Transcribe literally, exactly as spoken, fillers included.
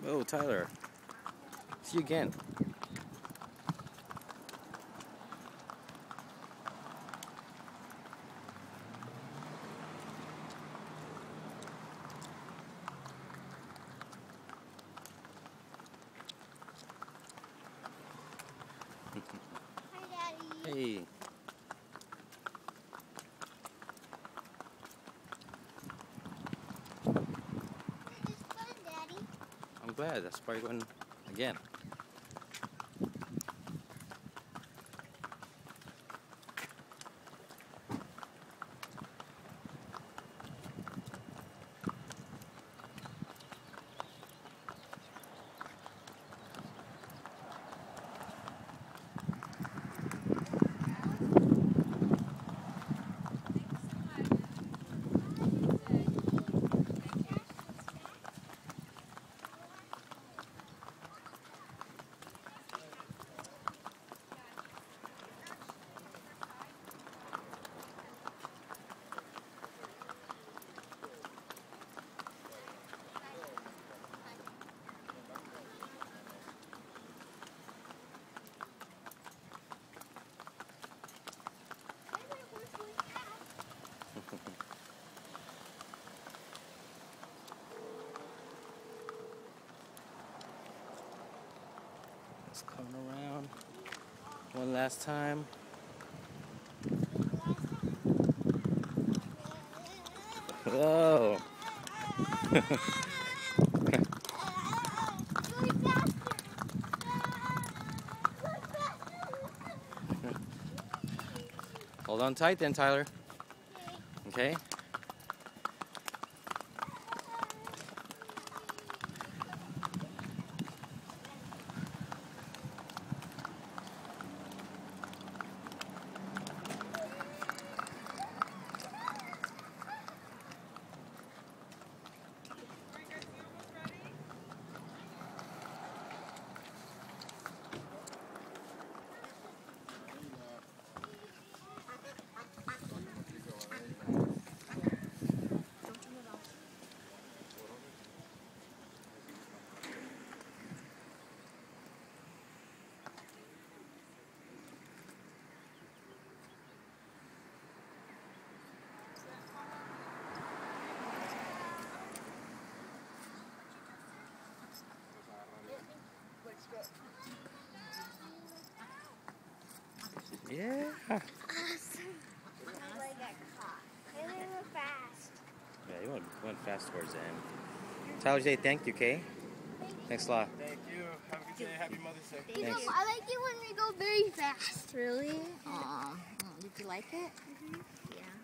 Oh, Tyler. See you again. Hi, Daddy. Hey. It's fun, Daddy. I'm glad. That's why you're going again. Let's come around one last time. Whoa. Hold on tight then, Tyler. Okay? Yeah. Awesome. My leg got caught. And they were fast. Yeah, you went, went fast towards the end. Tyler, say thank you, okay? Thanks a lot. Thank you. Have a good day. Happy Mother's Day. You know, Thanks. I like it when we go very fast. Really? Aw. Did you like it? Mm-hmm. Yeah.